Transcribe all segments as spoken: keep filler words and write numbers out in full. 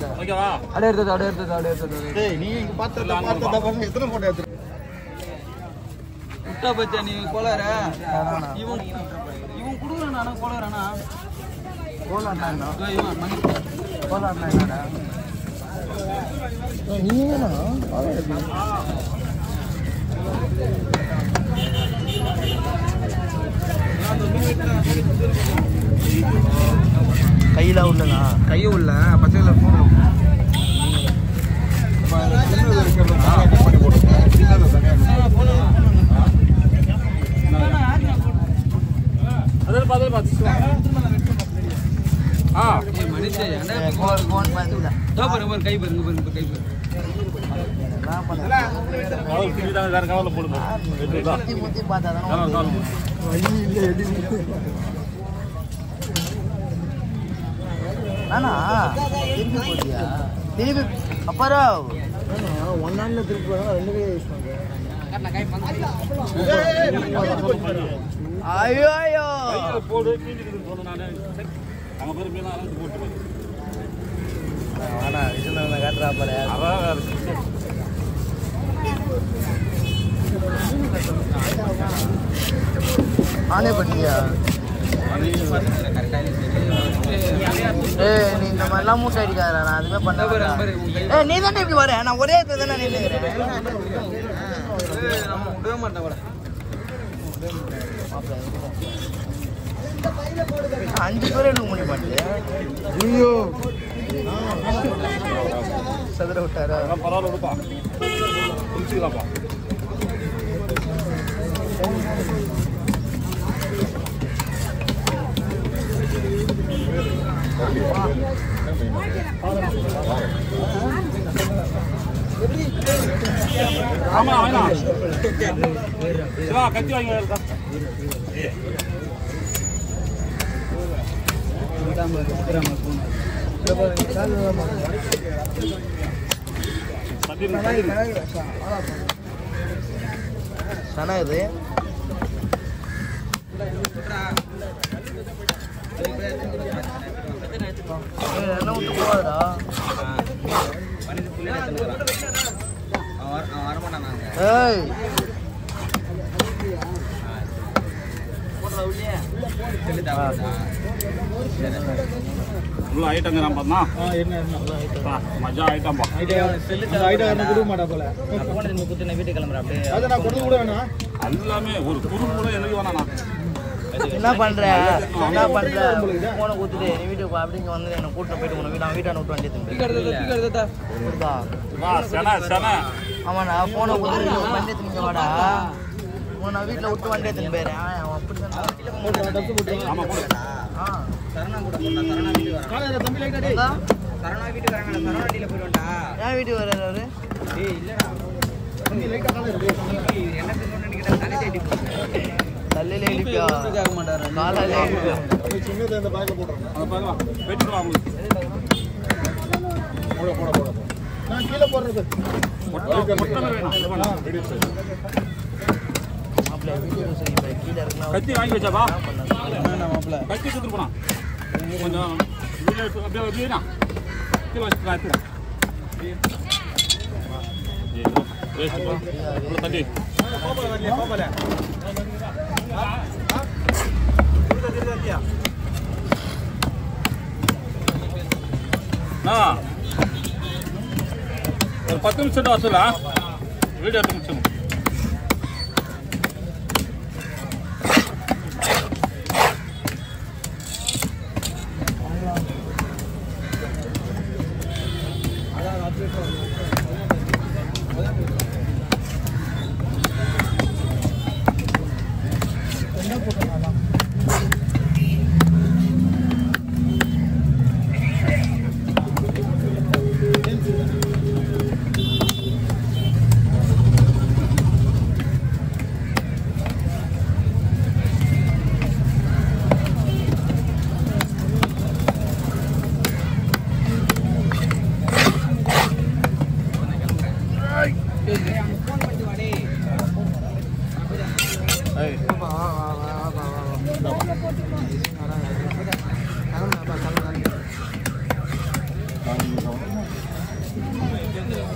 ஓகேவா? அப்படியே எடுத்து அப்படியே எடுத்து அப்படியே எடுத்து. டேய் நீ இங்க பாத்து பாத்து பாத்து எத்தனை போட்டோ எடுத்து விட்டா பச்சா நீ கோளார இவன் இவன் குடுக்குறான் நானா கோளாறானா கோளாறா இவன் மணி கோளாறா என்னடா நீ என்ன கையில உள்ளதா கையை உள்ள பச்சை கலர் ஃபோன் அதில் பார்த்து பார்த்து ஆ மனுஷன் ஃபோன் ஃபோன் பாத்துடா பாருங்க கை பாருங்க பாருங்க கை பாருங்க நான் பண்ணல வேற கவலை போடுங்க முத்தி முத்தி பார்த்தாதான் வலி இல்ல எது நானா திருப்பி போறியா திருப்பி அப்பரோ ஒன் ஹேண்ட்ல திருப்பி போறா ரெண்டு கை யூஸ் பண்றேன் ஐயோ ஐயோ போடு கீஞ்சிட்டு சொன்ன நானே அங்க பேர் மீனா அளந்து போட்டு வாடா இதுல நான் காட்றா பாரு அவ ஆனே பண்ணியா ஏய் நீ இந்த மாதிரிலாம் மூட்டை அடிக்காதடா நான் அதுவே பண்ண ஏய் நீ தானே இப்படி வர நான் ஒரே இடத்துல தானே நின்னுக்கிறேன் விடவே மாட்டேன் கூட அஞ்சு பேர் எடுக்க முடிய மாட்டேன் ஐயோ சதுர விட்டாரா பரவாயில்ல விடுப்பா குளிச்சுக்கலாம்ப்பா ஆமா வேணாம் சிவா கத்தி வாங்கி சனா இது என்ன விட்டு போவாதா ஏய் உள்ள ஐட்டங்க நான் பண்ணா என்ன மஜா ஐட்டம் பா ஐட்டம் ஐட்டம் கொடுக்க மாட்டா போல போன இந்த குத்து நான் வீட்டுக்கு கிளம்புறேன் அப்படியே அத நான் கொடுத்து கூட வேணாம் எல்லாமே ஒரு குரு கூட எனக்கு வேணாண்ணா என்ன பண்ற என்ன பண்ற போன கொடுத்துட்டு நீ வீட்டுக்கு அப்படிங்க வந்து என்ன கூட்டிட்டு போயிட்டு உன வீட்டு வீட்டான விட்டு வண்டி எடுத்தா வா சனா சனா ஆமாடா போன கொடுத்துட்டு வண்டி எடுத்துங்க வாடா உன வீட்டுல விட்டு வண்டி எடுத்துன்னு போயிறேன் அவன் அப்படிதான் ஆமா போடு ஆ சரணா கூட போனா சரணா வீட்டுக்கு வரேன் காலையில தம்பி லைட்டா டேய் சரணா வீட்டுக்கு வராங்க சரணா வண்டியில போயிடுவான்டா ஏன் வீட்டுக்கு வர்றாரு அவரு டேய் இல்லடா தம்பி லைட்டா காலையில டேய் என்ன சொன்னேன்னு கேட்டா தலை தேடி தல்லையில இடிப்பியா கேட்க மாட்டாரு காலையில இடிப்பியா சின்னது அந்த பேக்ல போடுறேன் அத பாருங்க வெட்டிட்டு வா உங்களுக்கு போட போட போட நான் கீழ போடுறது மொத்தமே வேணும் மாப்ள வீடியோ சரி பை கீழ இருக்கனா கத்தி வாங்கி வச்சாப்பா என்ன மாப்ள கத்தி கொடுத்துட்டு போனா கொஞ்சம் வீடியோ அப்படியே அப்படியேனா கீழ வச்சு காத்து ஏய் உள்ள தண்ணி போகல நான் ஒரு பத்து நிமிஷம் தான் வசூலா வீடியோ எடுத்து முடிச்சோம்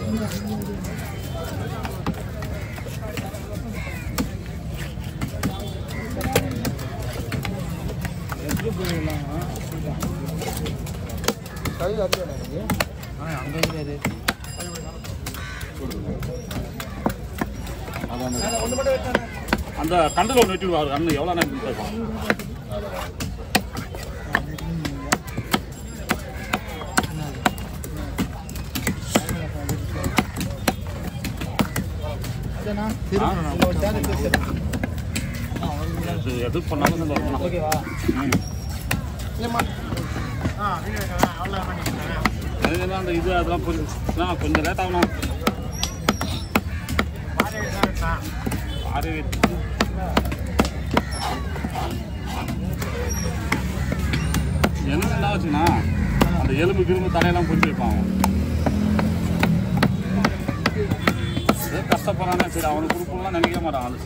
அங்கே இருக்காரு அந்த கண்டில் ஒன்று வெட்டி விடுவாரு அண்ணன் எவ்வளோ நேரம் பேசுவான் எது பண்ணாலும் ஓகேவா அதெல்லாம் அந்த இது அதெல்லாம் கொஞ்சம் கொஞ்சம் லேட் ஆகணும் ஆறு என்ன வச்சுன்னா அந்த எலும்பு கிரும்பு தலையெல்லாம் பிடிச்சி வைப்பான் கஷ்டப்படுறானே சரி அவனுக்கு கொடுக்கலாம் நினைக்க மாட்டான் ஆளு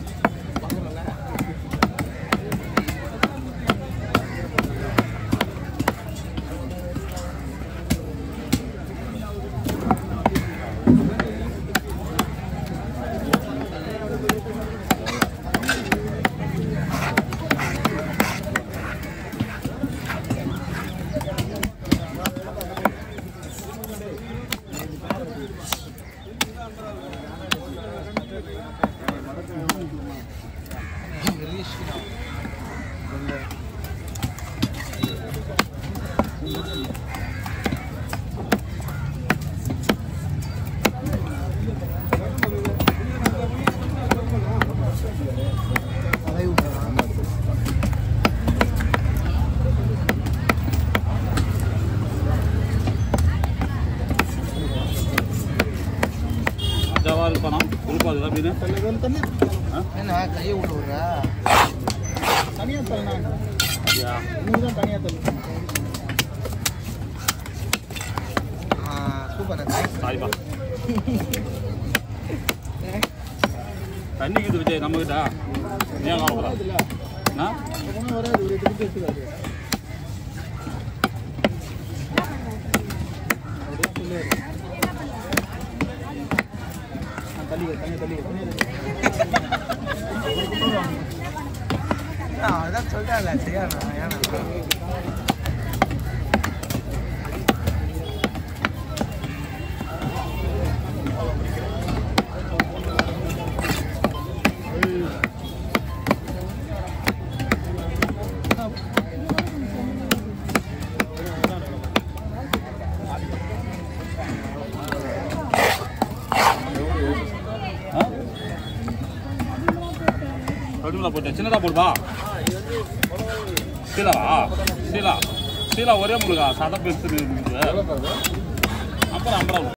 இருப்பானா கொடுப்பாது அப்படின்னு என்ன கையை விட்டு விடுற தனியாக தள்ளனா இன்னும் தான் தனியாக தள்ளு சூப்பர் சாரிப்பா தண்ணிக்குது விஜய் நம்மகிட்ட ஏன் காணப்படா வராது ஒரு எட்டு மணிக்கு வச்சுக்காது அதான் சொல்லிட்டான்ல சரியா ஏன்னா போட்டேன் சின்னதா போடுவா சீலாவா சீலா சீலா ஒரே முழுகா சதை பெருசு அப்புறம் அப்புறம்